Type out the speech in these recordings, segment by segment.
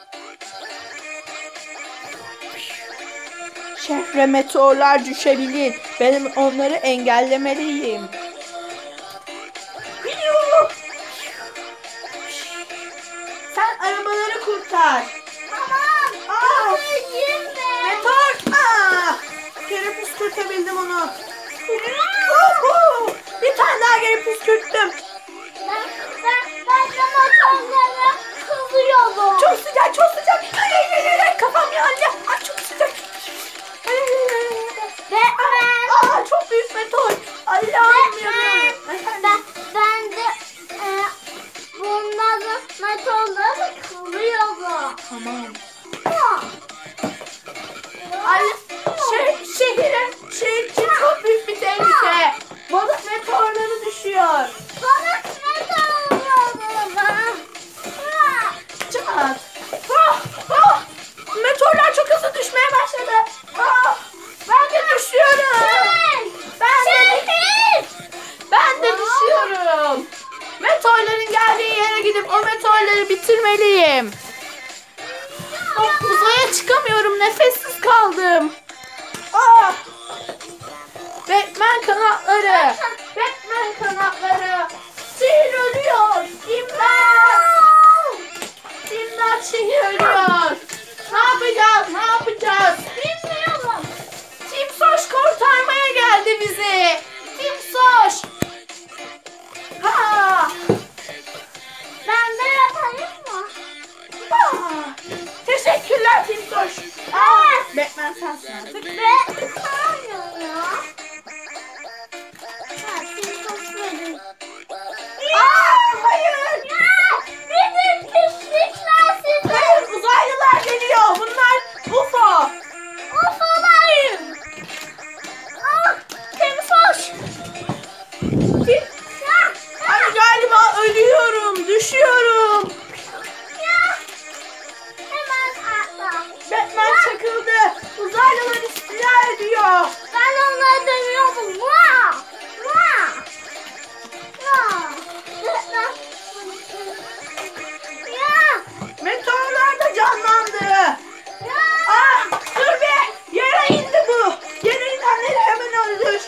Şehre meteorlar düşebilir. Benim onları engellemeliyim. Sen arabaları kurtar. Tamam. Aa, Yiyeyim de. meteor. Geri püskürtebildim onu. Uhu! Bir tane daha geri püskürttüm. Ben de motorlara kızıyorum. Çok sıcak, çok sıcak. Ay, kafam yandı. Ay, çok sıcak. Çok büyük meteor. Allah'ım yanıyorum. Ben de bunların motorları kızıyorum. Tamam. Ay, şehir için çok büyük bir tehlike. Balık meteorları düşüyor. Balık motorları. Çat. Meteorlar çok hızlı düşmeye başladı. Ben de düşüyorum. Ben de düşüyorum. Meteorların geldiği yere gidip o meteorları bitirmeliyim. Uzaya çıkamıyorum. Nefessiz kaldım. Batman kanatları. Batman kanatları. Şehir ölüyor. İmdat. İmdat, şehir ölüyor. Ne yapacağız? Ne yapacağız? Bilmiyorum. Timsoş kurtarmaya geldi bizi. Timsoş. Ben de yapayım mı? Teşekkürler Timsoş. Batman sensin artık. Hayır ya. Hayır. Benim pislikler size. Hayır, uzaylılar geliyor. Bunlar UFO. Ufalayım. Timsoş. Ay, galiba ölüyorum. Düşüyorum. Hemen atla. Batman çakıldı. Uzaylılar istila ediyor. Ben onları dönüyordum. Vaa! Vaa! Vaa! Ya! Meteorlar da canlandı. Dur be. Yere indi bu. Yere inenleri hemen öldür.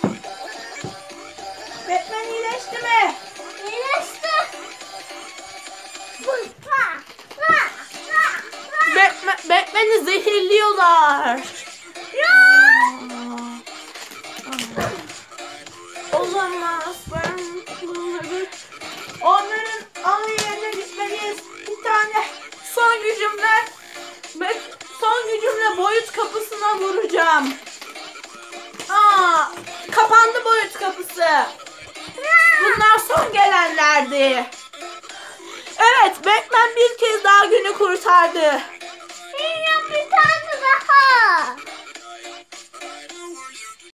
Batman iyileşti mi? İyileşti. Vaa! Vaa! Vaa! Batman'i zehirliyorlar. Olamaz. Ben onların ana yerine gitmeliyiz. Bir tane son gücümle boyut kapısına vuracağım. Kapandı boyut kapısı. Bunlar son gelenlerdi. Evet, Batman bir kez daha günü kurtardı.